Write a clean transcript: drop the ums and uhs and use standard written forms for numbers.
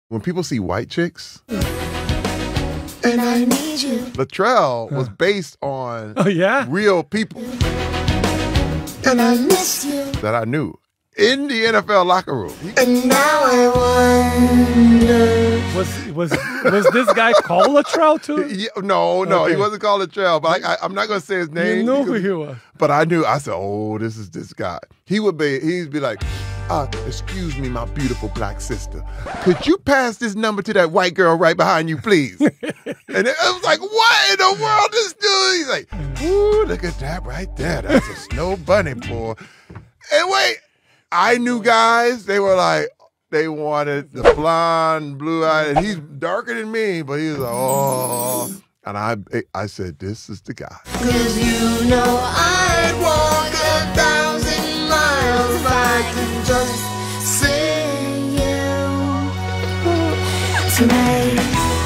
When people see white chicks, And I need you. Latrell was based on real people And I miss you. that I knew in the NFL locker room. And now I wonder. Was this guy called Latrell too? No, Okay. he wasn't called Latrell, but I'm not going to say his name. You know who he was. But I knew. I said, "Oh, this is this guy." He'd be like, "Excuse me, my beautiful black sister. Could you pass this number to that white girl right behind you, please?" And it was like, "What in the world, this dude?" He's like, "Ooh, look at that right there. That's a snow bunny, boy." And wait, I knew guys. They were like, they wanted the blonde, blue-eyed, and he's darker than me, but he was like, "Oh." And I said, "This is the guy." 'Cause you know I'd walk 1,000 miles if I could just see you tonight.